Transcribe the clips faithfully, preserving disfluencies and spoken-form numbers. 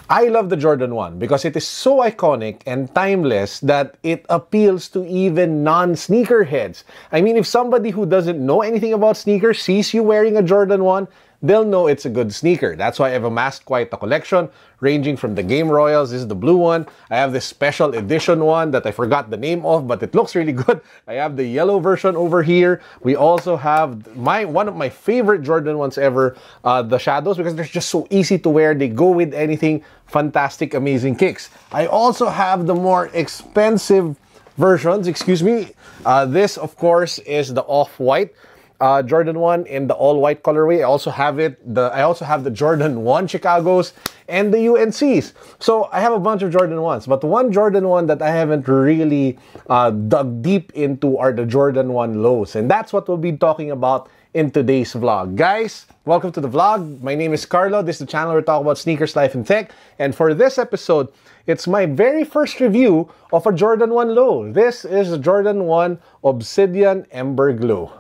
I love the Jordan one because it is so iconic and timeless that it appeals to even non-sneakerheads. I mean, if somebody who doesn't know anything about sneakers sees you wearing a Jordan one, they'll know it's a good sneaker. That's why I've amassed quite a collection, ranging from the Game Royals. This is the blue one. I have this special edition one that I forgot the name of, but it looks really good. I have the yellow version over here. We also have my one of my favorite Jordan ones ever, uh, the Shadows, because they're just so easy to wear. They go with anything. Fantastic, amazing kicks. I also have the more expensive versions, excuse me. Uh, this, of course, is the off-white. Uh, Jordan one in the all-white colorway. I also have it. The I also have the Jordan one Chicagos and the U N Cs. So I have a bunch of Jordan ones, but the one Jordan one that I haven't really uh, dug deep into are the Jordan one lows, and that's what we'll be talking about in today's vlog. Guys, welcome to the vlog. My name is Carlo. This is the channel where we talk about sneakers, life, and tech. And for this episode, it's my very first review of a Jordan one low. This is a Jordan one Obsidian Ember Glow.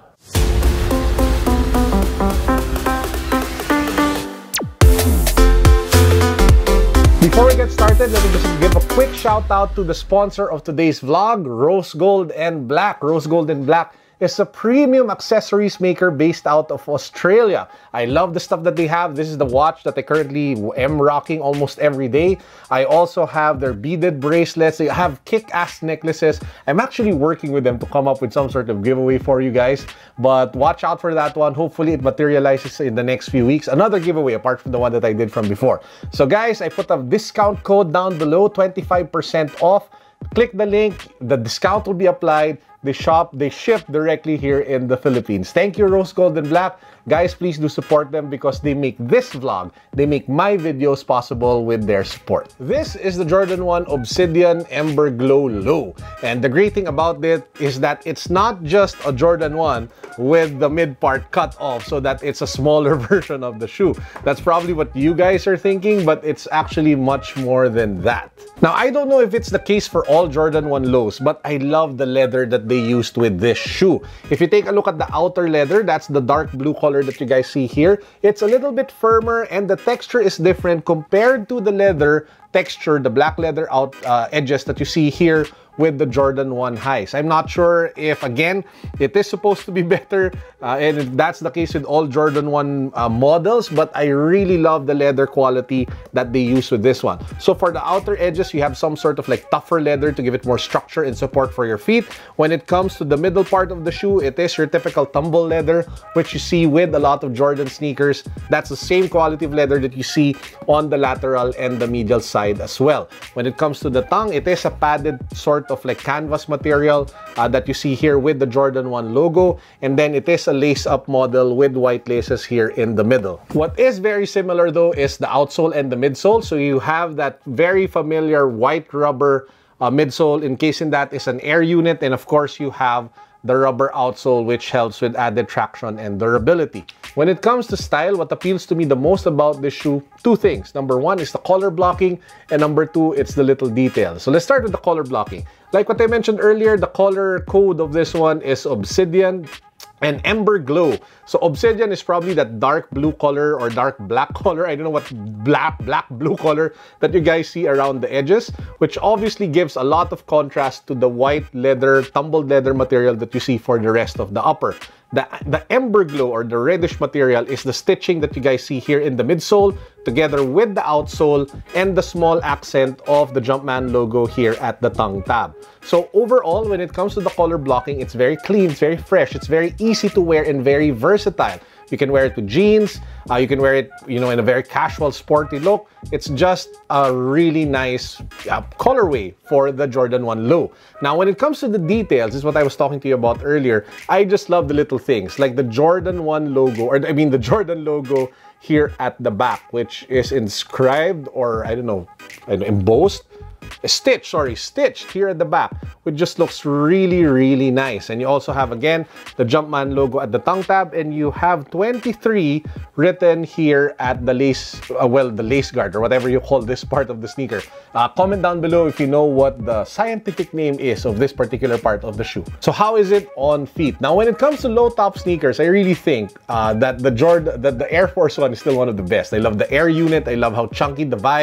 Before we get started, let me just give a quick shout out to the sponsor of today's vlog, Rose Gold and Black. Rose Gold and Black is a premium accessories maker based out of Australia. I love the stuff that they have. This is the watch that I currently am rocking almost every day. I also have their beaded bracelets. They have kick-ass necklaces. I'm actually working with them to come up with some sort of giveaway for you guys, but watch out for that one. Hopefully it materializes in the next few weeks. Another giveaway apart from the one that I did from before. So guys, I put a discount code down below, twenty-five percent off. Click the link, the discount will be applied. They shop, they ship directly here in the Philippines. Thank you, Rose Gold and Black. Guys, please do support them because they make this vlog, they make my videos possible with their support. This is the Jordan one Obsidian Ember Glow Low. And the great thing about it is that it's not just a Jordan one with the mid part cut off so that it's a smaller version of the shoe. That's probably what you guys are thinking, but it's actually much more than that. Now, I don't know if it's the case for all Jordan one lows, but I love the leather that they used with this shoe. If you take a look at the outer leather, that's the dark blue color that you guys see here. It's a little bit firmer and the texture is different compared to the leather texture, the black leather out uh, edges that you see here with the Jordan one highs. I'm not sure if, again, it is supposed to be better, uh, and that's the case with all Jordan one uh, models, but I really love the leather quality that they use with this one. So for the outer edges, you have some sort of like tougher leather to give it more structure and support for your feet. When it comes to the middle part of the shoe, it is your typical tumble leather, which you see with a lot of Jordan sneakers. That's the same quality of leather that you see on the lateral and the medial side as well. When it comes to the tongue, it is a padded sort of like canvas material uh, that you see here with the Jordan one logo, and then it is a lace-up model with white laces here in the middle. What is very similar though is the outsole and the midsole. So you have that very familiar white rubber uh, midsole encased in that is an air unit, and of course you have the rubber outsole, which helps with added traction and durability. When it comes to style, what appeals to me the most about this shoe, two things. Number one is the color blocking, and number two, it's the little details. So let's start with the color blocking. Like what I mentioned earlier, the color code of this one is Obsidian and Ember Glow. So Obsidian is probably that dark blue color or dark black color. I don't know what black, black blue color that you guys see around the edges, which obviously gives a lot of contrast to the white leather, tumbled leather material that you see for the rest of the upper. The, the Ember Glow or the reddish material is the stitching that you guys see here in the midsole together with the outsole and the small accent of the Jumpman logo here at the tongue tab. So overall, when it comes to the color blocking, it's very clean, it's very fresh, it's very easy to wear and very versatile. You can wear it with jeans, uh, you can wear it, you know, in a very casual, sporty look. It's just a really nice uh, colorway for the Jordan one low. Now, when it comes to the details, this is what I was talking to you about earlier. I just love the little things, like the Jordan one logo, or I mean the Jordan logo here at the back, which is inscribed, or I don't know, embossed, stitched, sorry, stitched here at the back, which just looks really, really nice. And you also have, again, the Jumpman logo at the tongue tab, and you have twenty-three written here at the lace, uh, well, the lace guard, or whatever you call this part of the sneaker. Uh, comment down below if you know what the scientific name is of this particular part of the shoe. So how is it on feet? Now, when it comes to low-top sneakers, I really think uh, that the Jordan, that the Air Force One is still one of the best. I love the Air unit. I love how chunky the vibe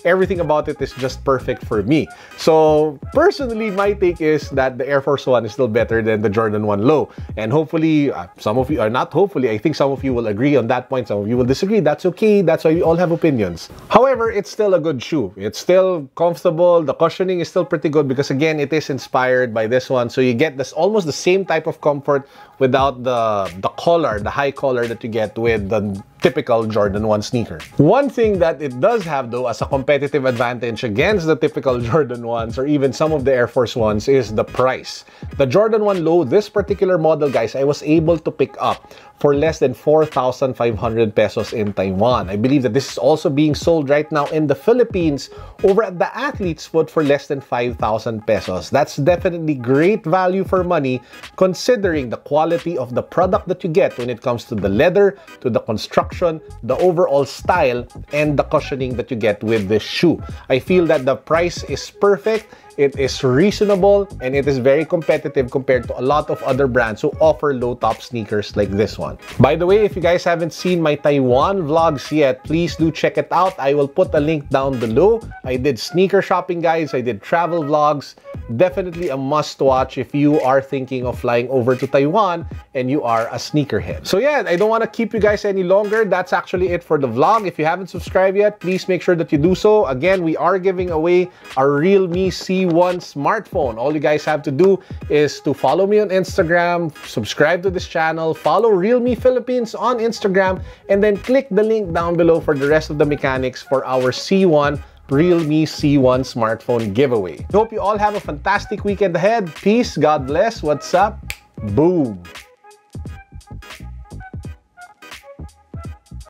everything about it is just perfect for me. So personally, my take is that the Air Force One is still better than the Jordan one Low. And hopefully, uh, some of you are not hopefully, I think some of you will agree on that point. Some of you will disagree. That's okay. That's why we all have opinions. However, it's still a good shoe. It's still comfortable. The cushioning is still pretty good because again, it is inspired by this one. So you get this almost the same type of comfort without the, the collar, the high collar that you get with the typical Jordan one sneaker. One thing that it does have though as a competitive advantage against the typical Jordan ones or even some of the Air Force Ones is the price. The Jordan one Low, this particular model guys, I was able to pick up for less than four thousand five hundred pesos in Taiwan. I believe that this is also being sold right now in the Philippines over at the Athlete's Foot for less than five thousand pesos. That's definitely great value for money considering the quality of the product that you get when it comes to the leather, to the construction, the overall style, and the cushioning that you get with this shoe. I feel that the price is perfect. It is reasonable and it is very competitive compared to a lot of other brands who offer low-top sneakers like this one. By the way, if you guys haven't seen my Taiwan vlogs yet, please do check it out. I will put a link down below. I did sneaker shopping, guys. I did travel vlogs. Definitely a must-watch if you are thinking of flying over to Taiwan and you are a sneakerhead. So yeah, I don't want to keep you guys any longer. That's actually it for the vlog. If you haven't subscribed yet, please make sure that you do so. Again, we are giving away our Realme C one smartphone. All you guys have to do is to follow me on Instagram, subscribe to this channel, follow Realme Philippines on Instagram, and then click the link down below for the rest of the mechanics for our C one Realme C one smartphone giveaway. I hope you all have a fantastic weekend ahead. Peace, God bless, what's up, boom!